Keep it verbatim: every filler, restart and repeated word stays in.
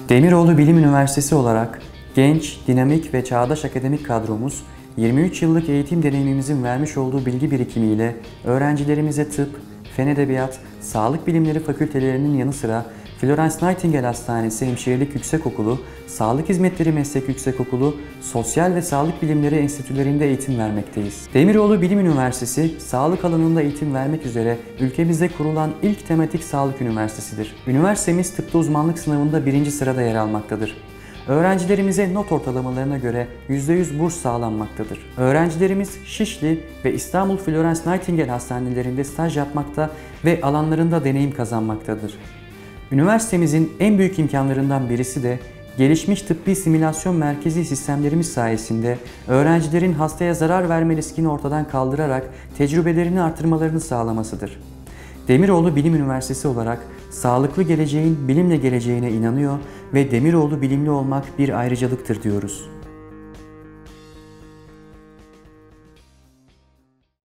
Demiroğlu Bilim Üniversitesi olarak genç, dinamik ve çağdaş akademik kadromuz, yirmi üç yıllık eğitim deneyimimizin vermiş olduğu bilgi birikimiyle öğrencilerimize tıp, fen edebiyat, sağlık bilimleri fakültelerinin yanı sıra Florence Nightingale Hastanesi Hemşirelik Yüksekokulu, Sağlık Hizmetleri Meslek Yüksekokulu, Sosyal ve Sağlık Bilimleri Enstitülerinde eğitim vermekteyiz. Demiroğlu Bilim Üniversitesi, sağlık alanında eğitim vermek üzere ülkemizde kurulan ilk tematik sağlık üniversitesidir. Üniversitemiz tıpta uzmanlık sınavında birinci sırada yer almaktadır. Öğrencilerimize not ortalamalarına göre yüzde yüz burs sağlanmaktadır. Öğrencilerimiz Şişli ve İstanbul Florence Nightingale hastanelerinde staj yapmakta ve alanlarında deneyim kazanmaktadır. Üniversitemizin en büyük imkanlarından birisi de gelişmiş tıbbi simülasyon merkezi sistemlerimiz sayesinde öğrencilerin hastaya zarar verme riskini ortadan kaldırarak tecrübelerini artırmalarını sağlamasıdır. Demiroğlu Bilim Üniversitesi olarak sağlıklı geleceğin bilimle geleceğine inanıyor ve Demiroğlu bilimli olmak bir ayrıcalıktır diyoruz.